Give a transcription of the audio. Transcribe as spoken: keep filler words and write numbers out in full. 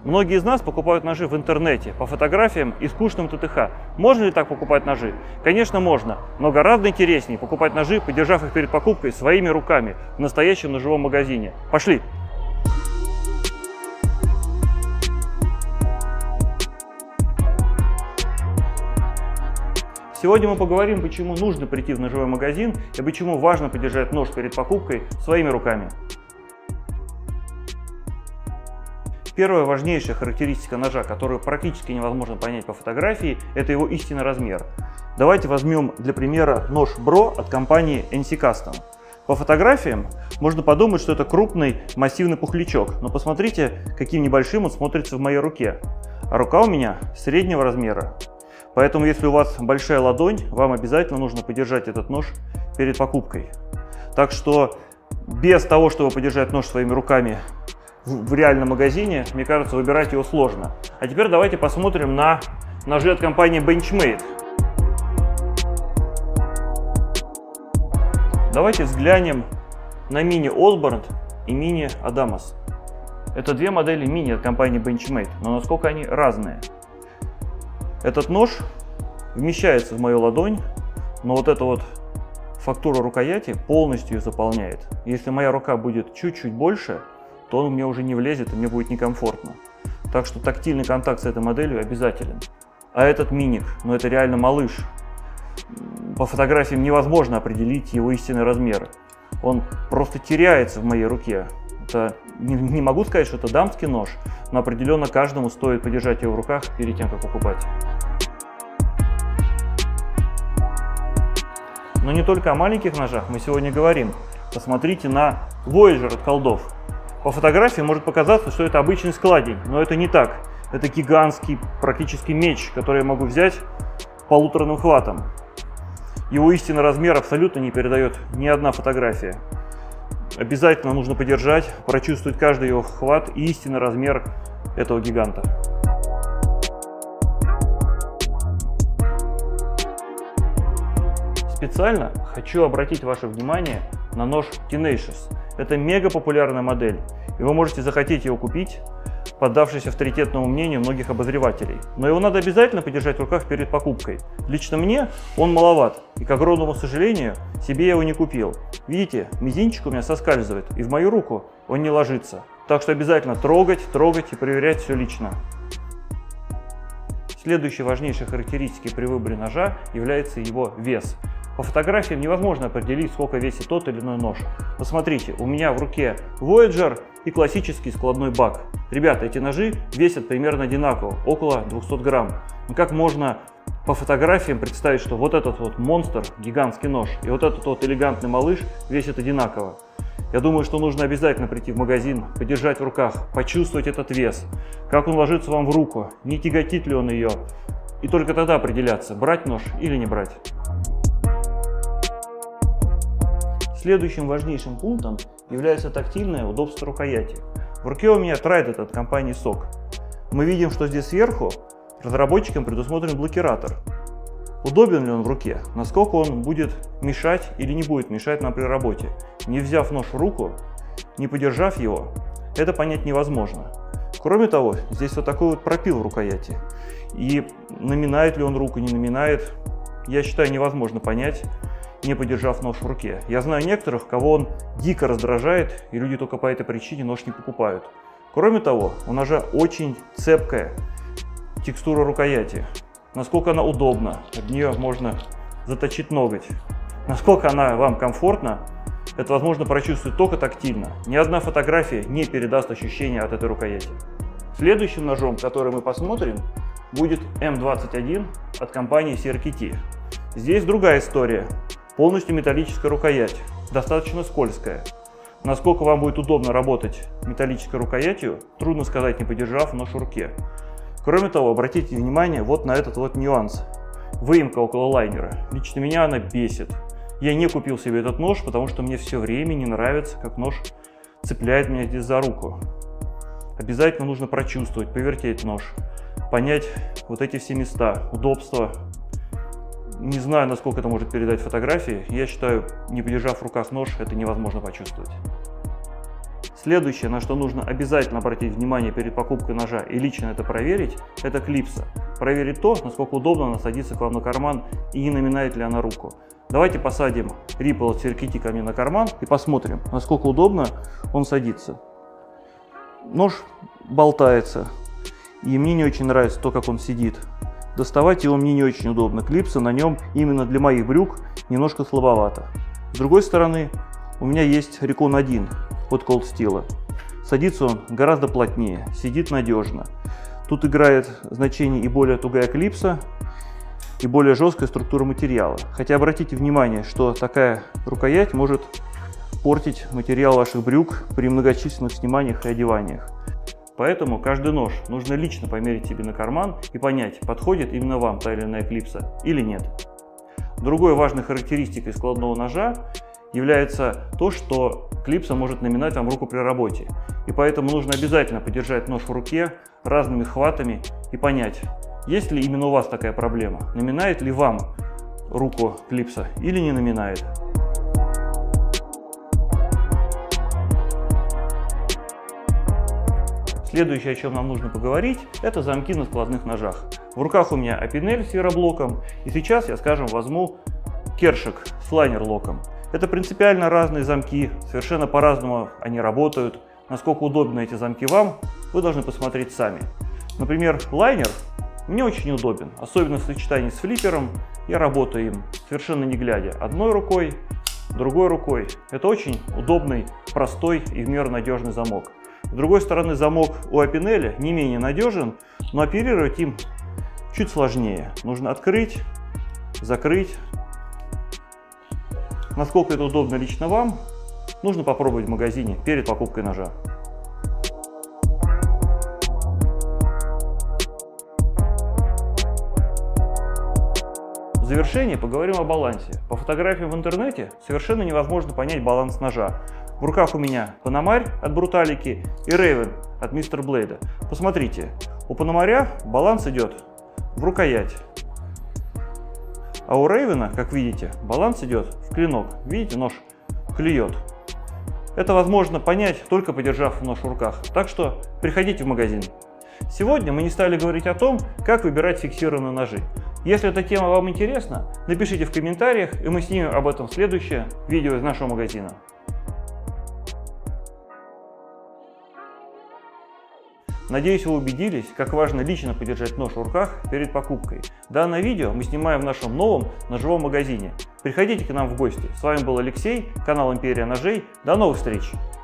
Многие из нас покупают ножи в интернете, по фотографиям и скучным ТТХ. Можно ли так покупать ножи? Конечно, можно, но гораздо интереснее покупать ножи, подержав их перед покупкой своими руками в настоящем ножевом магазине. Пошли! Сегодня мы поговорим, почему нужно прийти в ножевой магазин и почему важно подержать нож перед покупкой своими руками. Первая важнейшая характеристика ножа, которую практически невозможно понять по фотографии, это его истинный размер. Давайте возьмем для примера нож Бро от компании эн си Custom. По фотографиям можно подумать, что это крупный массивный пухлячок, но посмотрите, каким небольшим он смотрится в моей руке. А рука у меня среднего размера. Поэтому, если у вас большая ладонь, вам обязательно нужно подержать этот нож перед покупкой. Так что без того, чтобы подержать нож своими руками в реальном магазине, мне кажется, выбирать его сложно. А теперь давайте посмотрим на ножи от компании Benchmade. Давайте взглянем на мини Osborne и мини Adamas. Это две модели мини от компании Benchmade, но насколько они разные. Этот нож вмещается в мою ладонь, но вот эта вот фактура рукояти полностью ее заполняет. Если моя рука будет чуть-чуть больше, то он мне уже не влезет и мне будет некомфортно. Так что тактильный контакт с этой моделью обязателен. А этот миник, ну это реально малыш. По фотографиям невозможно определить его истинный размер. Он просто теряется в моей руке. Это, не, не могу сказать, что это дамский нож, но определенно каждому стоит подержать его в руках перед тем, как покупать. Но не только о маленьких ножах мы сегодня говорим. Посмотрите на Voyager от колдов. По фотографии может показаться, что это обычный складень, но это не так. Это гигантский практически меч, который я могу взять полуторным хватом. Его истинный размер абсолютно не передает ни одна фотография. Обязательно нужно подержать, прочувствовать каждый его хват и истинный размер этого гиганта. Специально хочу обратить ваше внимание на нож Tenacious. Это мега популярная модель, и вы можете захотеть его купить, поддавшись авторитетному мнению многих обозревателей. Но его надо обязательно подержать в руках перед покупкой. Лично мне он маловат, и, к огромному сожалению, себе я его не купил. Видите, мизинчик у меня соскальзывает, и в мою руку он не ложится. Так что обязательно трогать, трогать и проверять все лично. Следующей важнейшей характеристикой при выборе ножа является его вес. По фотографиям невозможно определить, сколько весит тот или иной нож. Посмотрите, у меня в руке Voyager и классический складной бак. Ребята, эти ножи весят примерно одинаково, около двухсот грамм. Но как можно по фотографиям представить, что вот этот вот монстр, гигантский нож, и вот этот вот элегантный малыш весят одинаково? Я думаю, что нужно обязательно прийти в магазин, подержать в руках, почувствовать этот вес, как он ложится вам в руку, не тяготит ли он ее, и только тогда определяться, брать нож или не брать. Следующим важнейшим пунктом является тактильное удобство рукояти. В руке у меня Trident от компании сок. Мы видим, что здесь сверху разработчикам предусмотрен блокиратор. Удобен ли он в руке? Насколько он будет мешать или не будет мешать нам при работе? Не взяв нож в руку, не подержав его, это понять невозможно. Кроме того, здесь вот такой вот пропил в рукояти. И наминает ли он руку, не наминает, я считаю, невозможно понять, не подержав нож в руке. Я знаю некоторых, кого он дико раздражает, и люди только по этой причине нож не покупают. Кроме того, у ножа очень цепкая текстура рукояти. Насколько она удобна, от нее можно заточить ноготь. Насколько она вам комфортна, это возможно прочувствовать только тактильно. Ни одна фотография не передаст ощущения от этой рукояти. Следующим ножом, который мы посмотрим, будет эм двадцать один от компании си ар кей ти. Здесь другая история. Полностью металлическая рукоять, достаточно скользкая. Насколько вам будет удобно работать металлической рукоятью, трудно сказать, не подержав нож в руке. Кроме того, обратите внимание вот на этот вот нюанс. Выемка около лайнера. Лично меня она бесит. Я не купил себе этот нож, потому что мне все время не нравится, как нож цепляет меня здесь за руку. Обязательно нужно прочувствовать, повертеть нож, понять вот эти все места, удобства. Не знаю, насколько это может передать фотографии. Я считаю, не подержав в руках нож, это невозможно почувствовать. Следующее, на что нужно обязательно обратить внимание перед покупкой ножа и лично это проверить, это клипса. Проверить то, насколько удобно она садится к вам на карман и не наминает ли она руку. Давайте посадим Ripple от Spherikitti ко мне на карман и посмотрим, насколько удобно он садится. Нож болтается, и мне не очень нравится то, как он сидит. Доставать его мне не очень удобно. Клипса на нем именно для моих брюк немножко слабовато. С другой стороны, у меня есть Recon один от Cold Steel. Садится он гораздо плотнее, сидит надежно. Тут играет значение и более тугая клипса, и более жесткая структура материала. Хотя обратите внимание, что такая рукоять может портить материал ваших брюк при многочисленных сниманиях и одеваниях. Поэтому каждый нож нужно лично померить себе на карман и понять, подходит именно вам та или иная клипса или нет. Другой важной характеристикой складного ножа является то, что клипса может наминать вам руку при работе. И поэтому нужно обязательно подержать нож в руке разными хватами и понять, есть ли именно у вас такая проблема, наминает ли вам руку клипса или не наминает. Следующее, о чем нам нужно поговорить, это замки на складных ножах. В руках у меня Opinel с вероблоком, и сейчас я, скажем, возьму Kershaw с лайнер-локом. Это принципиально разные замки, совершенно по-разному они работают. Насколько удобны эти замки вам, вы должны посмотреть сами. Например, лайнер мне очень удобен, особенно в сочетании с флиппером. Я работаю им совершенно не глядя, одной рукой, другой рукой. Это очень удобный, простой и в меру надежный замок. С другой стороны, замок у Opinel не менее надежен, но оперировать им чуть сложнее. Нужно открыть, закрыть. Насколько это удобно лично вам, нужно попробовать в магазине перед покупкой ножа. В завершение поговорим о балансе. По фотографиям в интернете совершенно невозможно понять баланс ножа. В руках у меня Пономарь от Бруталики и Raven от мистер Блейда. Посмотрите, у Пономаря баланс идет в рукоять, а у Raven, как видите, баланс идет в клинок. Видите, нож клюет. Это возможно понять, только подержав нож в руках. Так что приходите в магазин. Сегодня мы не стали говорить о том, как выбирать фиксированные ножи. Если эта тема вам интересна, напишите в комментариях, и мы снимем об этом следующее видео из нашего магазина. Надеюсь, вы убедились, как важно лично подержать нож в руках перед покупкой. Данное видео мы снимаем в нашем новом ножевом магазине. Приходите к нам в гости. С вами был Алексей, канал Империя Ножей. До новых встреч!